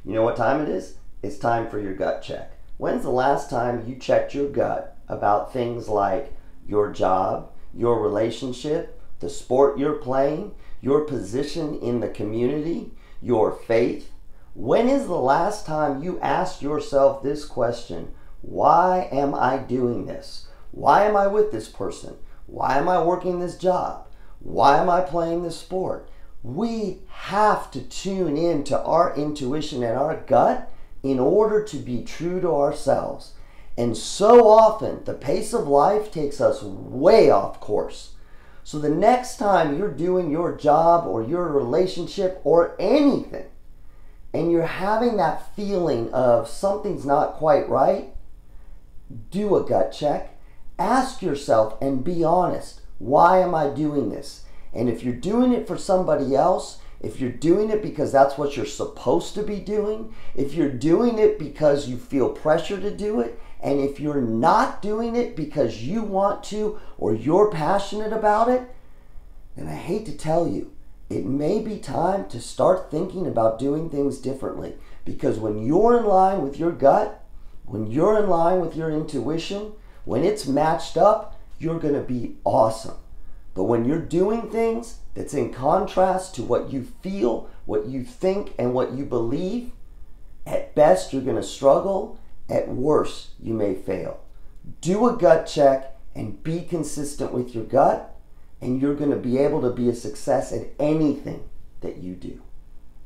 You know what time it is? It's time for your gut check. When's the last time you checked your gut about things like your job, your relationship, the sport you're playing, your position in the community, your faith? When is the last time you asked yourself this question? Why am I doing this? Why am I with this person? Why am I working this job? Why am I playing this sport? We have to tune in to our intuition and our gut in order to be true to ourselves. And so often, the pace of life takes us way off course. So the next time you're doing your job or your relationship or anything, and you're having that feeling of something's not quite right, do a gut check. Ask yourself and be honest. Why am I doing this? And if you're doing it for somebody else, if you're doing it because that's what you're supposed to be doing, if you're doing it because you feel pressure to do it, and if you're not doing it because you want to or you're passionate about it, then I hate to tell you, it may be time to start thinking about doing things differently. Because when you're in line with your gut, when you're in line with your intuition, when it's matched up, you're going to be awesome. But when you're doing things that's in contrast to what you feel, what you think, and what you believe, at best you're going to struggle, at worst you may fail. Do a gut check and be consistent with your gut, and you're going to be able to be a success at anything that you do.